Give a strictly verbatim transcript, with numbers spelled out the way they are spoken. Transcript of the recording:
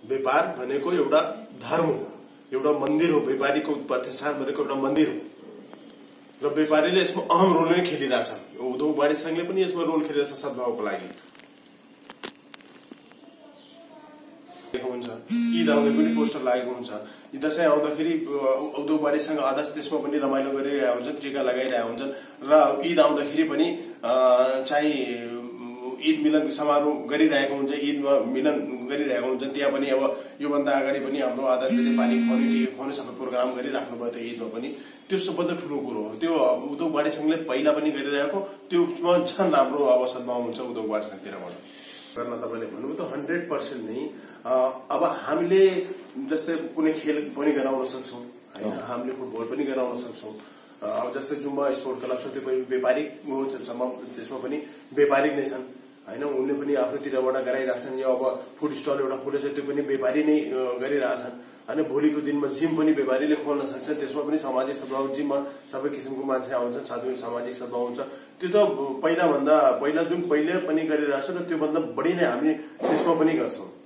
व्यापार भनेको एउटा धर्म हो, एउटा मन्दिर हो। व्यापारीको प्रतिष्ठान भनेको एउटा मन्दिर हो र व्यापारीले यसमा अहम रोल नै खेलिरहेछ। उद्योग वाणिज्य संघले पनि यसमा रोल खेलिरहेछ सद्भावको लागि। हुन्छ ईद आउँदै पनि पोस्टर लागेको हुन्छ। दशैं आउँदाखेरि उद्योग वाणिज्य संघ अध्यक्ष त्यसमा पनि रमाइलो गरिरहेका हुन्छन्, टीका लगाइरहेका हुन्छन् र ईद आउँदाखेरि पनि चाहिँ ईद मिलन समारोह गरिरहेको हुन्छ, ईदमा मिलन गरिरहेको हुन्छ। त्यहाँ पनि अब योभन्दा अगाडि पनि हाम्रो आदरणीय पानी खुवाउने खुवाउने सबै प्रोग्राम गरिराख्नु भयो। त्यो ईदमा पनि त्यो सबभन्दा ठुलो कुरो हो। त्यो उद्योग वाणिज्य संघले पहिला पनि गरिरहेको त्योमा झन् राम्रो अब सद्भाव हुन्छ उद्योग वाणिज्य संघतिरबाट गर्न। तपाईँले भन्नुभयो त हन्ड्रेड पर्सेन्ट नै अब हामीले जस्तै कुनै खेल पनि गराउन सक्छौँ होइन, हामीले फुटबल पनि गराउन सक्छौँ। अब जस्तै जुम्बा स्पोर्ट क्लब छ, त्यो पनि व्यापारिक त्यसमा पनि व्यापारिक नै छन् होइन, उनले पनि आफ्नोतिरबाट गराइरहेछन्। यो अब फुड स्टल एउटा खोलेछ, त्यो पनि व्यापारी नै गरिरहेछन् होइन। भोलिको दिनमा जिम पनि व्यापारीले खोल्न सक्छ, त्यसमा पनि सामाजिक सद्भाव, जिममा सबै किसिमको मान्छे आउँछन्, साथै सामाजिक सद्भाव हुन्छ। त्यो त पहिला भन्दा पहिला जुन पहिले पनि गरिरहेछ र त्योभन्दा बढी नै हामी त्यसमा पनि गर्छौँ।